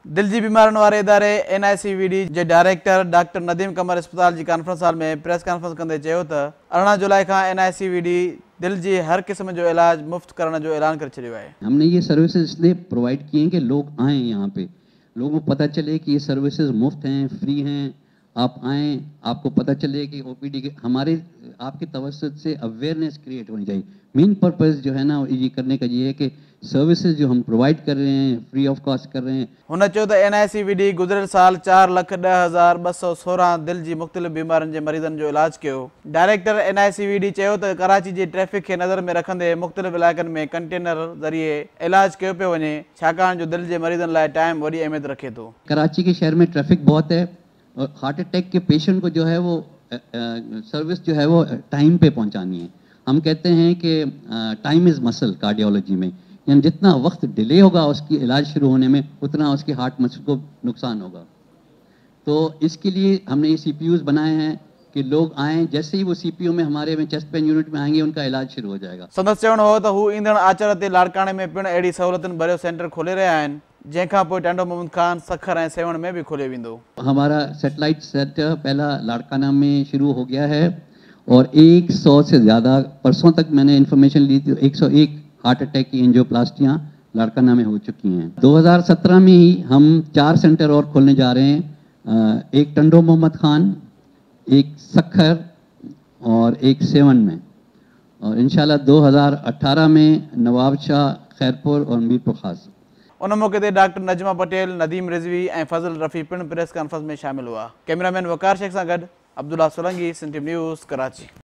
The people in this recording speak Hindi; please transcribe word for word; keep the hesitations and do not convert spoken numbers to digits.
दिल जी बीमारनि वारे इदारे N I C V D जे डायरेक्टर डॉक्टर नदीम कमर अस्पताल की कॉन्फ्रेंस हॉल में प्रेस कॉन्फ्रेंस कंदे चयो त अरिड़हं जुलाई का N I C V D दिल जी हर किस्म जो इलाज मुफ्त करण जो ऐलान कर छॾियो है। हमने ये सर्विसेज इसलिए प्रोवाइड किए हैं कि लोग आएँ यहाँ पे, लोगों को पता चले कि ये सर्विसेज मुफ्त हैं, फ्री हैं। आप आएँ, आपको पता चले कि ओ पी डी के हमारे आपके तवज्जुह से अवेयरनेस क्रिएट होनी चाहिए। मेन पर्पस जो है ना ये करने का ये है कि सर्विसेज जो हम प्रोवाइड कर रहे हैं फ्री ऑफ कॉस्ट कर रहे हैं। हुन चयो त N I C V D गुज़िरियल साल चार लख ॾह हज़ार ॿ सौ सोरहं दिल जी मुख़्तलिफ़ बीमारियुनि जे मरीज़नि जो इलाज कयो। Director N I C V D चयो त कराची जी ट्रैफ़िक खे नज़र में रखंदे मुख़्तलिफ़ इलाइक़नि में कंटेनर ज़रिए इलाज कयो पियो वञे, छाकाणि जो दिल जे मरीज़नि लाइ टाइम वॾी अहमियत रखे थो। कराची के शहर में ट्रैफिक बहुत है और हार्ट अटैक के पेशेंट को जो है वो सर्विस जो है वो टाइम पे पहुंचानी है। हम कहते हैं कि टाइम इज़ मसल कार्डियोलॉजी में, यानी जितना वक्त डिले होगा उसकी इलाज शुरू होने में उतना उसके हार्ट मसल को नुकसान होगा। तो इसके लिए हमने ये सी पी यूज़ बनाए हैं कि लोग आएँ, जैसे ही वो सी पी यू में हमारे में चेस्ट पेन यूनिट में आएंगे उनका इलाज शुरू हो जाएगा। संदसि चवणु हो त हू ईंदड़ आचर ते लाड़काणे में पिणु अहिड़ी सहूलियतुनि भरियो सेंटर खोले रहिया आहिनि, जंहिंखां पोइ टांडो मोहम्मद खान सखर ऐं सेवण में भी खोले वेंदो। हमारा सैटेलाइट सेंटर पहला लाड़काना में शुरू हो गया है और एक सौ से ज़्यादा परसों तक मैंने इन्फॉर्मेशन ली थी, एक सौ एक हार्ट अटैक की एंजियोप्लास्टियाँ लाड़काना में हो चुकी हैं। दो हज़ार सत्रह में ही हम चार सेंटर और खोलने जा रहे हैं, एक टंडो मोहम्मद खान, एक सखर और एक सेवन में, और इंशाल्लाह दो हज़ार अठारह में नवाब शाह, खैरपुर और मीरपुर खास। उन मौके ते डॉक्टर नजमा पटेल, नदीम रिजवी और फजल रफ़ी पिणु प्रेस कॉन्फ्रेंस में शामिल हुआ। कैमरामैन वकार शेख सां गॾु अब्दुल्ला सोलंगी, सिंध टीवी न्यूज़, कराची।